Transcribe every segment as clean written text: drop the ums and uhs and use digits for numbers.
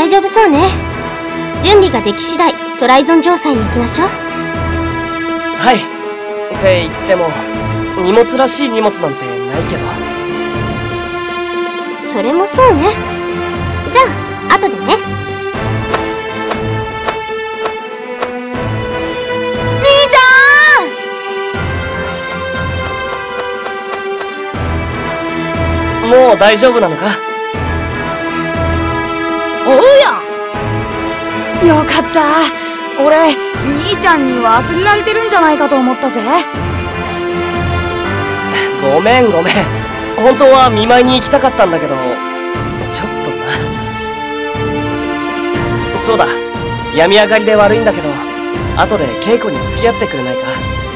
大丈夫そうね。準備ができ次第トライゾン城塞に行きましょう。 はい。って言っても荷物らしい荷物なんてないけど。 それもそうね。じゃあ後でね。兄ちゃん、もう大丈夫なのか？ おうや。よかった。俺兄ちゃんに忘れられてるんじゃないかと思ったぜ。 ごめん。本当は見舞いに行きたかったんだけど、ちょっとな。そうだ、病み上がりで悪いんだけど、後で稽古に付き合ってくれないか？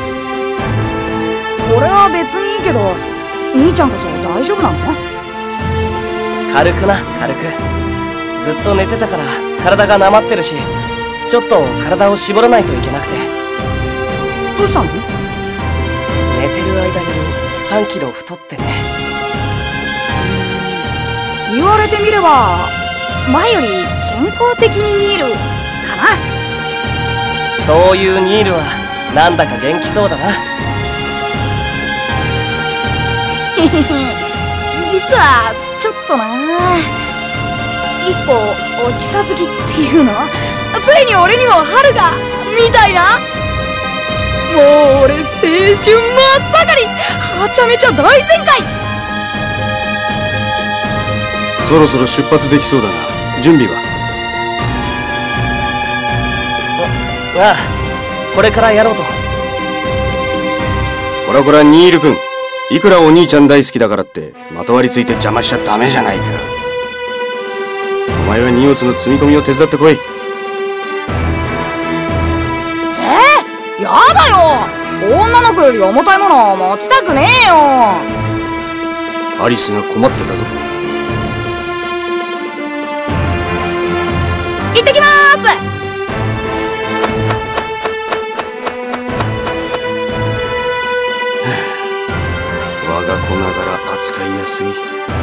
俺は別にいいけど、兄ちゃんこそ大丈夫なの？ 軽く。ずっと寝てたから体がなまってるし、ちょっと体を絞らないといけなくて。 どうしたの？ 寝てる間に3キロ太ってね。 言われてみれば前より健康的に見えるかな。 そういうニールはなんだか元気そうだな。 実はちょっとな、一歩お近づきっていうの？ついに俺にも春がみたいな。もう俺青春真っ盛り、はちゃめちゃ大全開。 そろそろ出発できそうだが、準備は？ ああ、これからやろうと。 こらニール君、いくらお兄ちゃん大好きだからってまとわりついて邪魔しちゃダメじゃないか。お前は荷物の積み込みを手伝ってこい。 やだよ、女の子より重たいものを持ちたくねえよ。 アリスが困ってたぞ。 行ってきまーす。 我が子ながら扱いやすい。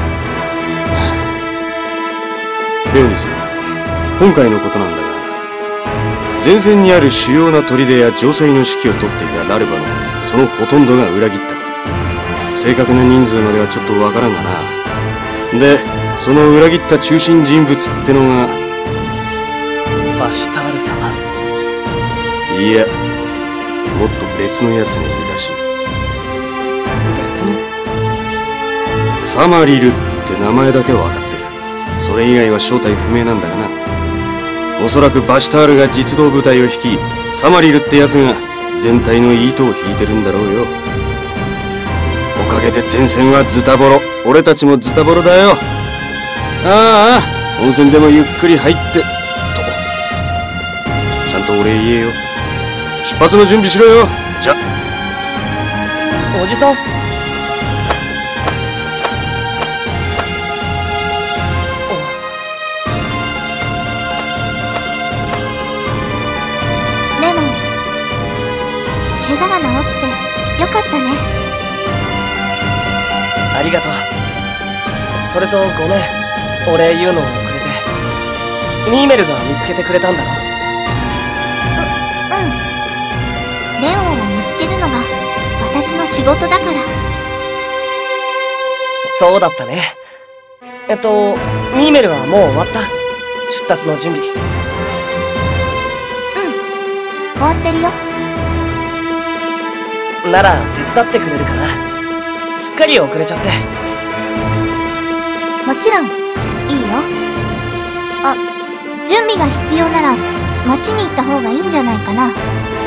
レオニス、今回のことなんだが、前線にある主要な砦や城塞の指揮を執っていたラルバのそのほとんどが裏切った。正確な人数まではちょっとわからんがな。で、その裏切った中心人物ってのがバシュタール様。 いや、もっと別のやつがいるらしい。 別に？ サマリルって名前だけは分かってる。それ以外は正体不明なんだがな。おそらくバシュタールが実動部隊を率い、サマリルってやつが全体の糸を引いてるんだろうよ。おかげで前線はズタボロ、俺たちもズタボロだよ。ああ、温泉でもゆっくり入ってと。ちゃんとお礼言えよ。出発の準備しろよ。じゃ。 おじさん。 怪我が治ってよかったね。 ありがとう。それとごめん、お礼言うのを遅れて。ミーメルが見つけてくれたんだろ？ うん。レオンを見つけるのが私の仕事だから。 そうだったね。ミーメルはもう終わった？出立の準備。 うん、終わってるよ。 なら手伝ってくれるかな。すっかり遅れちゃって。 もちろんいいよ。あ、準備が必要なら町に行った方がいいんじゃないかな。